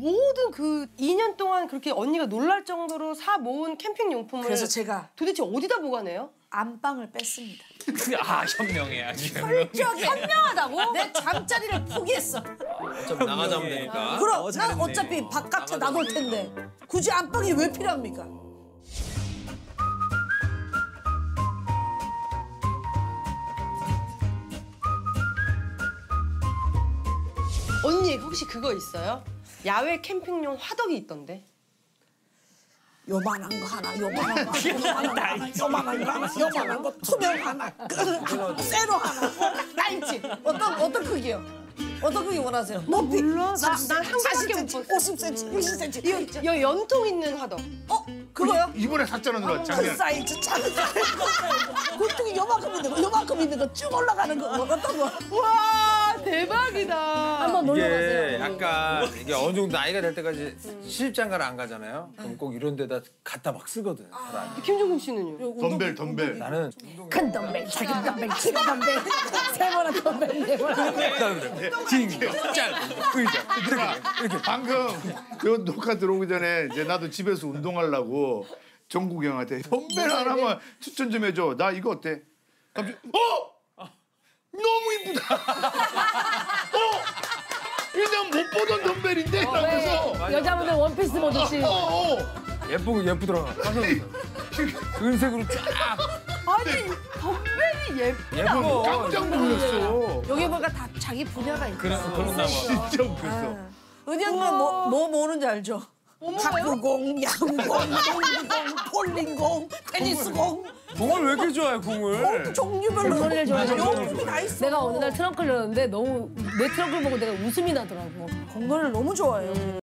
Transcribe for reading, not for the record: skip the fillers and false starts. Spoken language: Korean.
모든 그 2년 동안 그렇게 언니가 놀랄 정도로 사 모은 캠핑 용품을 그래서 제가 도대체 어디다 보관해요? 안방을 뺐습니다. 아 현명해 아주. 철저하게 현명하다고? 내 잠자리를 포기했어. 어차피 나가자면 되니까. 그럼 난 어차피 바깥에 놔둘 텐데 굳이 안방이 왜 필요합니까? 언니 혹시 그거 있어요? 야외 캠핑용 화덕이 있던데. 요만한 거 하나, 요만한 거 하나, 요만한 거 하나, 요만한 거 투명 하나, 세로 하나. 다 있지. 어떤 크기요? 어떤 크기 원하세요? 높이. 몰라. 난 상상밖에 못 40cm, 봤어. 50cm, 60cm. 이 연통 있는 화덕. 그거요? 이번에 샀잖아 누나 큰 작년. 사이즈, 작은 사이즈. 굴뚝이 요만큼 있는 거 쭉 올라가는 거 어떤 거? 와 대박이다. 한번 놀러 가세요. 이게 약간 이게 어느 정도 나이가 될 때까지 시집장가를 안 가잖아요. 그럼 꼭 이런 데다 갖다 막 쓰거든. 사람이. 김종국 씨는요? 덤벨. 나는 큰 덤벨, 작은 덤벨, 큰 덤벨, 세모난 덤벨, 네모난 덤벨. 긴 거, 짧은 거, 의자 이렇게. 방금 요 녹화 들어오기 전에 이제 나도 집에서 운동하려고 정국이 형한테 덤벨 하나만 추천 좀 해줘. 나 이거 어때? 갑자기 너무 이쁘다. 이거 못 보던 덤벨인데? 이러면서 여자분들 원피스 보듯이. 예쁘더라. 은색으로 쫙. 아니 덤벨이 예뻐. 깜짝 놀랐어. 여기 보니까 다 자기 분야가 있어. 그런가 봐. 진짜 웃겼어. 은희 언니가 뭐 모으는지 알죠? 탁구공, 야구공, 농구공, 볼링공, 테니스공. 공을 왜 이렇게 좋아해 공을? 종류별로 공놀이를 좋아해서 용품이 다 있어. 내가 어느 날 트렁크를 열었는데 너무 내 트렁크를 보고 내가 웃음이 나더라고. 공놀이를 너무 좋아해요.